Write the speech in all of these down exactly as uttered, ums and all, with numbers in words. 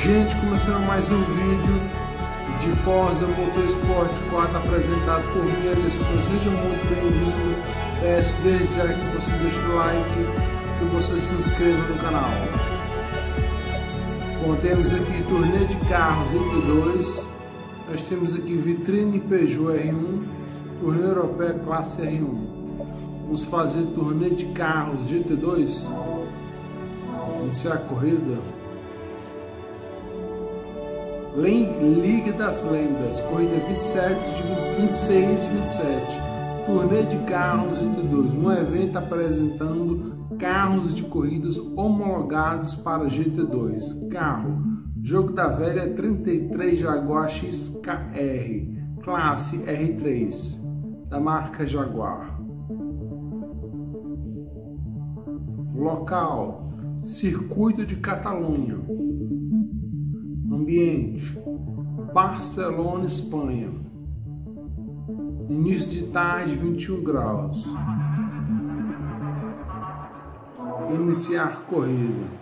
Gente, começando mais um vídeo de Forza Motorsport quatro apresentado por mim, Alisson. Seja muito bem-vindo. Peço desde já que você deixe o like, que você se inscreva no canal. Bom, temos aqui torneio de carros G T dois. Nós temos aqui vitrine Peugeot R um, torneio europeu classe R um. Vamos fazer torneio de carros G T dois. Iniciar a corrida. Liga das Lendas, corrida vinte e sete, vinte e seis e vinte e sete, torneio de carros G T dois, um evento apresentando carros de corridas homologados para G T dois. Carro, jogo da velha trinta e três Jaguar X K R, classe R três, da marca Jaguar. Local, Circuito de Catalunha. Ambiente, Barcelona, Espanha. Início de tarde, vinte e um graus. Iniciar corrida.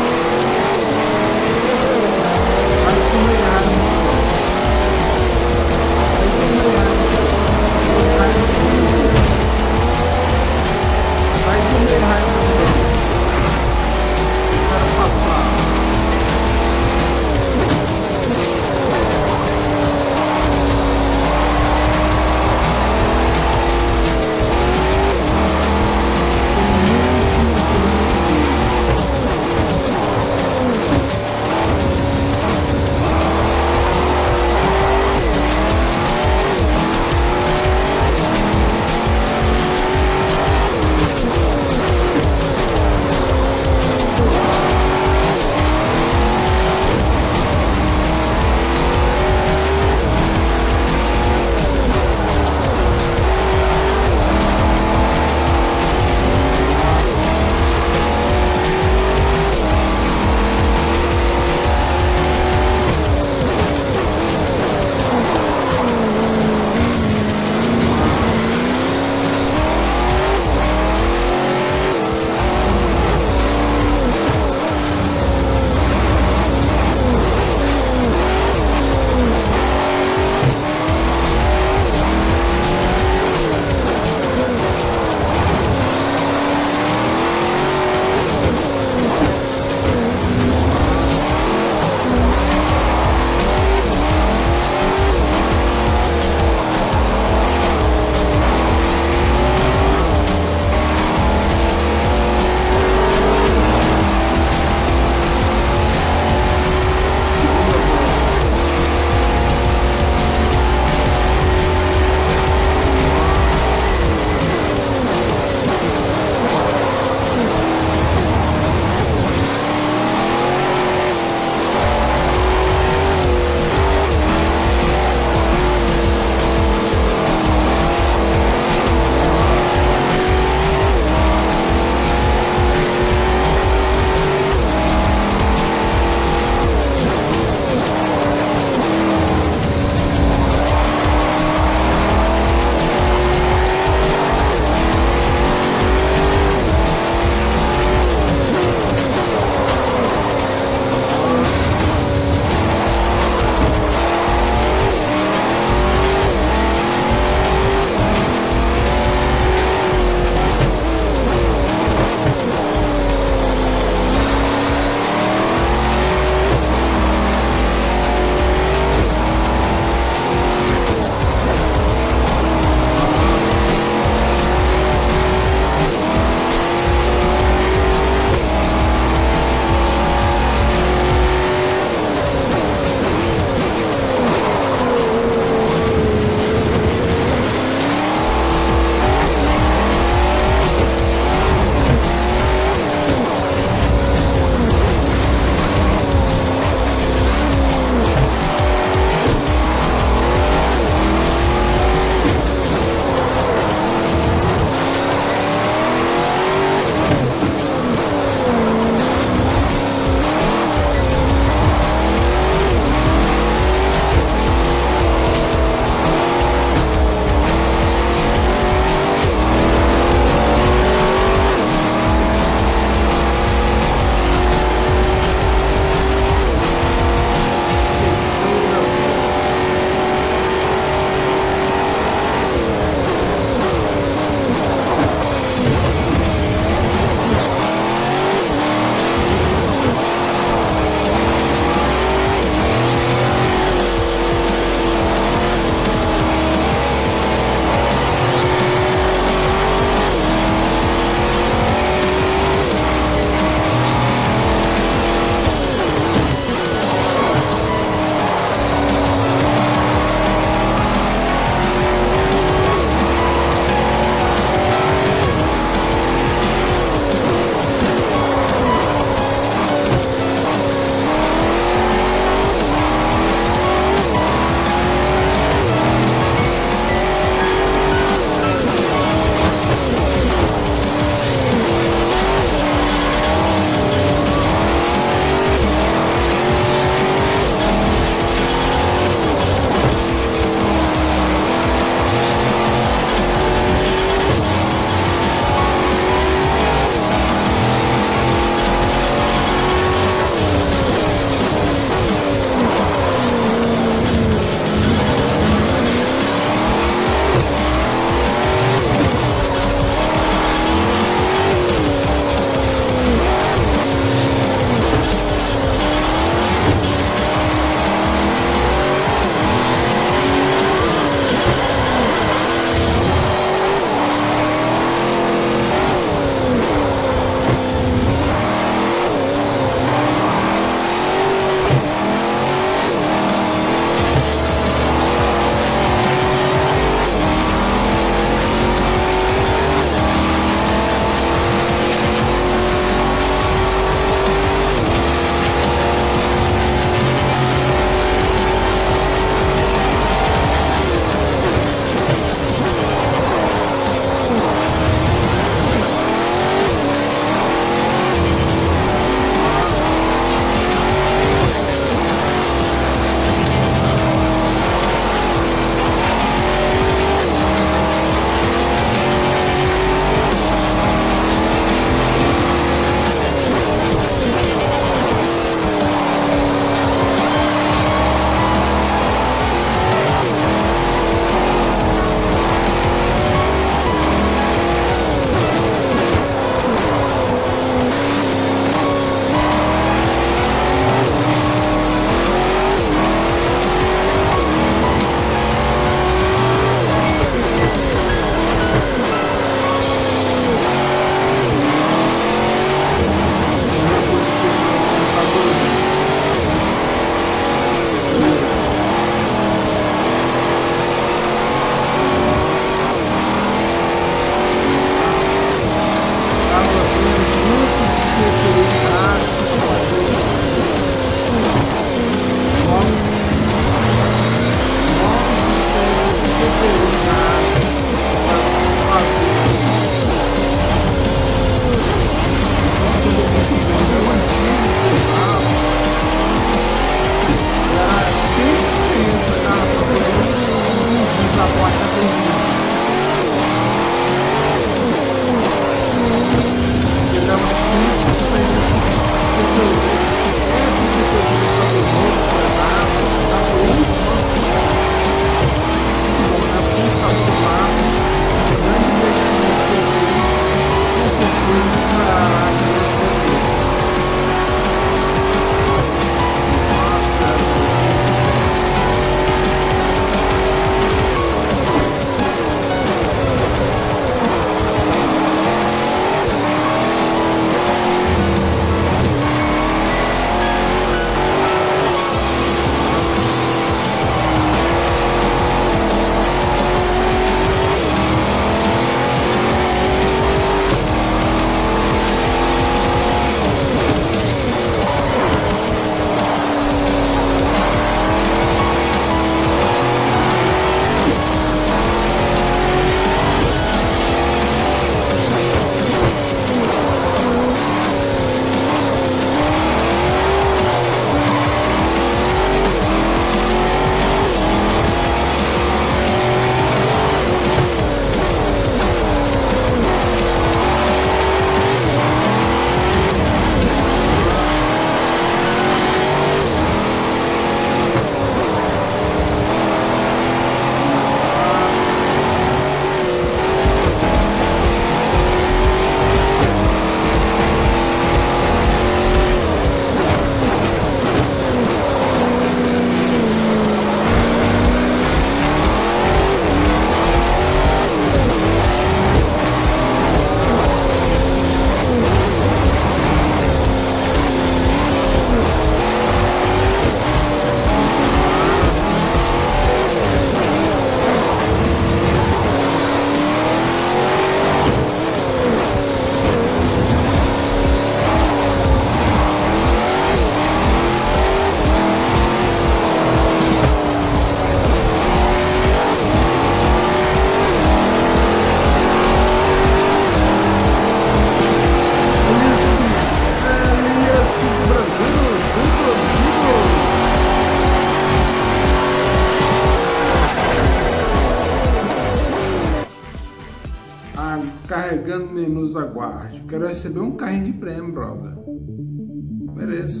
Chegando menos, aguarde. Quero receber um carrinho de prêmio, brother. Mereço.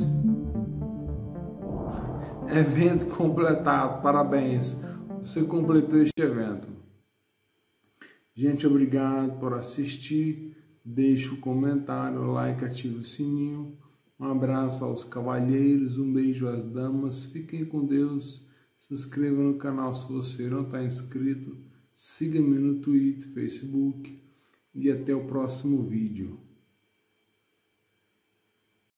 Evento completado. Parabéns. Você completou este evento. Gente, obrigado por assistir. Deixe o comentário, o like, ative o sininho. Um abraço aos cavalheiros, um beijo às damas. Fiquem com Deus. Se inscreva no canal se você não está inscrito. Siga-me no Twitter, Facebook. E até o próximo vídeo.